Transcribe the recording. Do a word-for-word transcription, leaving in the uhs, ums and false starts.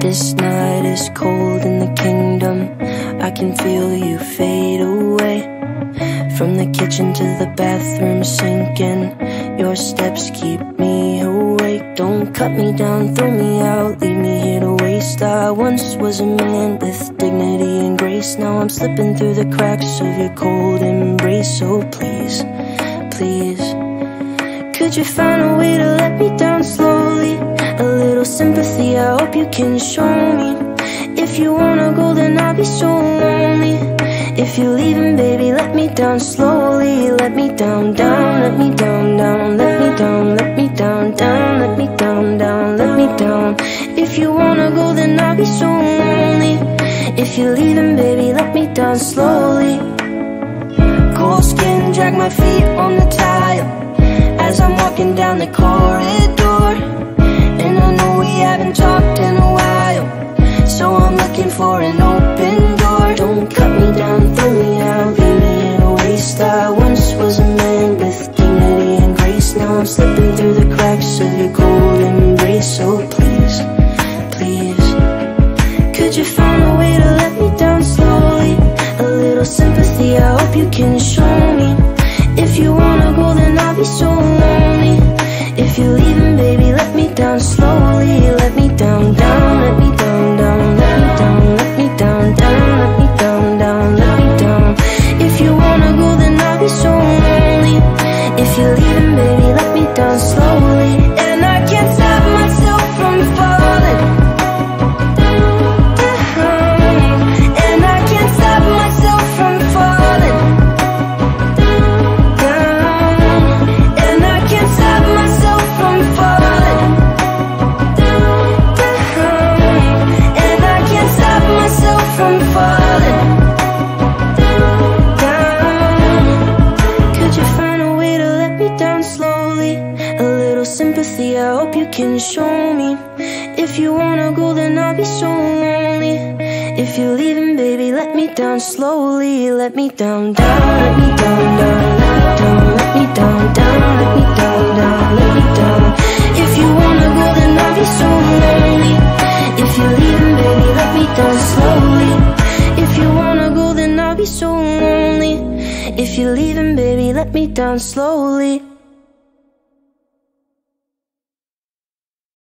This night is cold in the kingdom. I can feel you fade away. From the kitchen to the bathroom sinking, your steps keep me awake. Don't cut me down, throw me out, leave me here to waste. I once was a man with dignity and grace. Now I'm slipping through the cracks of your cold embrace. So please, please, could you find a way to let me down slowly? A little sympathy, I hope you can show me. If you wanna go, then I'll be so lonely. If you're leaving, baby, let me down slowly. Let me down, down, let me down, down, let me down, let me down, down, let me down, down, let me down. If you wanna go, then I'll be so lonely. If you're leaving, baby, let me down slowly. Cold skin, drag my feet on the tile as I'm walking down the corridor. And I know we haven't talked in a while, so I'm looking for an open door. Don't cut me down, throw me out, leave me in a waste. I once was a man with dignity and grace. Now I'm slipping through the cracks of your cold embrace. So please, please, could you find a way to let me down slowly? A little sympathy, I hope you can show me. If you wanna go, then I'll be so lonely. If you're leaving, baby, let me down slowly. Let me down, down, let me down, down, let me down, let me down, down, let me down, down, let me down. If you wanna go, then I'll be so lonely. If you're leaving, baby, let me down slowly. And I can't stop myself from falling down. And I can't stop myself from falling down. And I can't stop myself from falling down. And I can't stop myself from falling down. Could you find a way to let me down slowly? A little sympathy, I hope you can show me. If you wanna go, then I'll be so lonely. If you're leaving, baby, let me down slowly. Let me down, down, let me down, down, let me down, let me down, down, let me down, down, let me down. If you wanna go, then I'll be so lonely. If you're leaving, baby, let me down slowly. If you wanna go, then I'll be so lonely. If you're leaving, baby, let me down slowly.